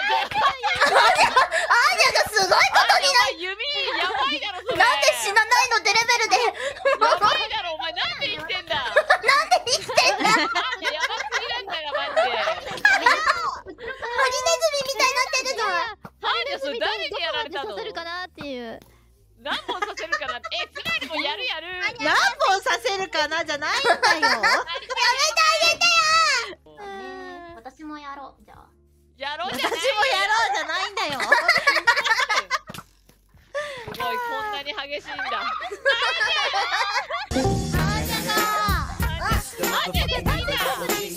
がすごいことになる。 弓やばいだろそれ。 なんで死なないのってレベルで。 やばいだろお前、なんで生きてんだ。 なんで生きてんだ。 やばすぎなんだよマジで。 ハリネズミみたいになってるぞ。 はい、それ誰にやられたの。 させるかなっていう。 何本させるかなって。つまりもやる。 何本させるかなじゃないんだよ。 やめてあげてよ。 私もやろう。じゃあ。 やろう私じゃない。 もやろうじゃないんだよ。 すごい、こんなに激しいんだ。